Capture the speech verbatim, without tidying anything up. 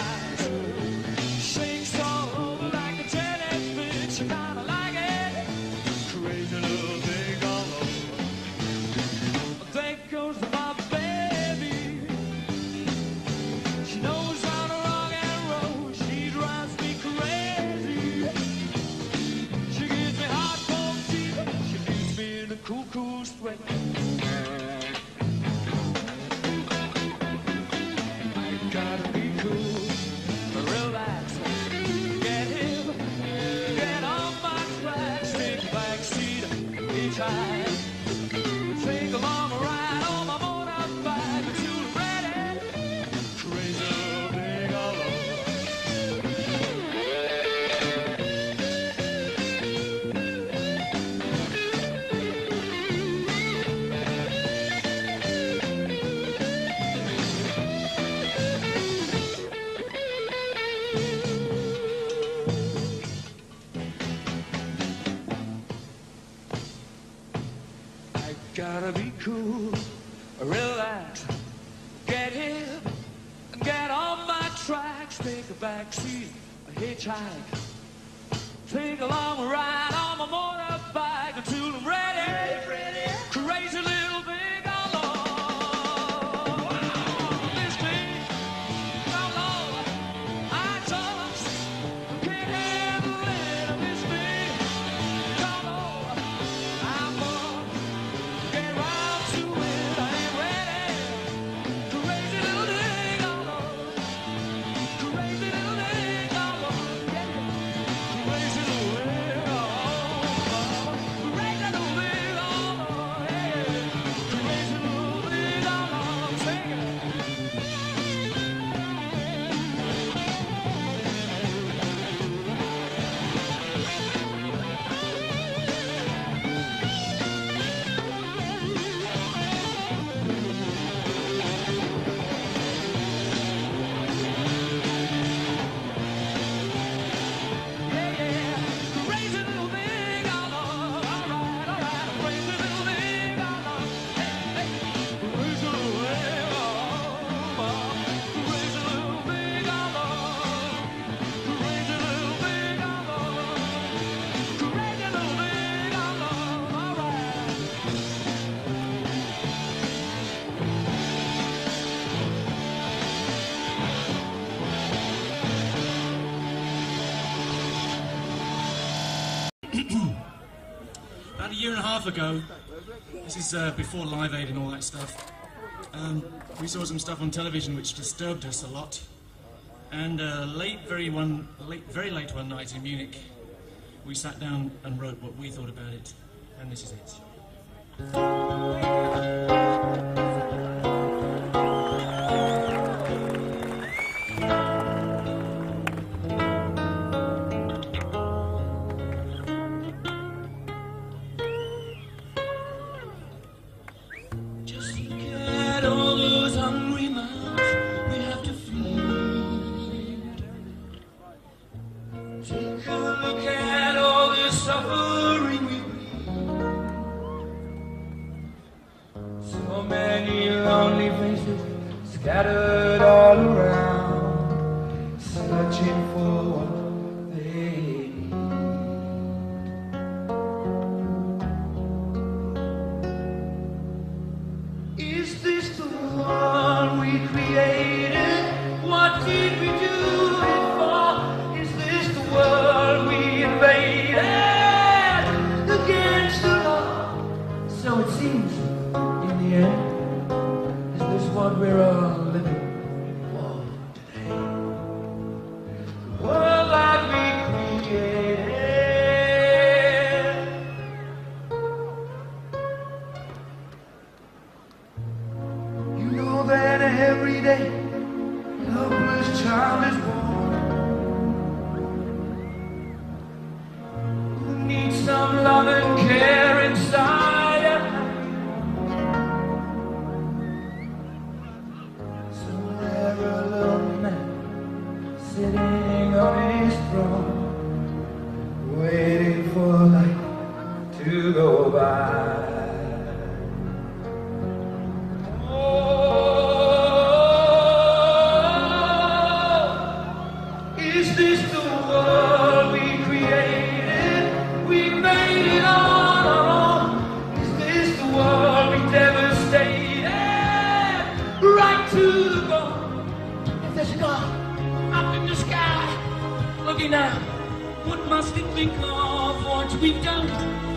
eyes. Shakes all over like a jellyfish. I kinda like it. Crazy little thing all over. There goes my baby. She knows how to rock and roll. She drives me crazy. She gives me hot cold fever. She leaves me in a cool, cool sweat. Gotta be cool, relax, get hip, get on my tracks, take a back seat, hitchhike, take a long ride on my motorbike until I'm ready, crazy little thing all gotta be cool, relax, get hip, get on my tracks, take a back seat, a hitchhike, take a long ride on my motorbike until I'm ready, ready. Crazy little thing all over. This thing all over. I just can't handle it. This thing all over. I'm on. Get round to it, I ain't ready. Crazy little thing all over. Crazy little thing all over. Yeah. Crazy little thing all over. Crazy little thing all over. Yeah. Crazy little thing all over. Sing it. About a year and a half ago, this is uh, before Live Aid and all that stuff, um, we saw some stuff on television which disturbed us a lot. And uh, late, very one, late, very late one night in Munich, we sat down and wrote what we thought about it, and this is it. Take a look at all the suffering we bring. So many lonely faces scattered all around, searching for what they need. Is this the one we created? What did we do it for? Is this the world we invaded against the law? So it seems, in the end, is this what we're all living for today? The world that we created. You know that every day, helpless child is Is this the world we created? We made it on our own. Is this the world we devastated? Right to the bone. If there's a God up in the sky, looking out, what must he think of what we've done?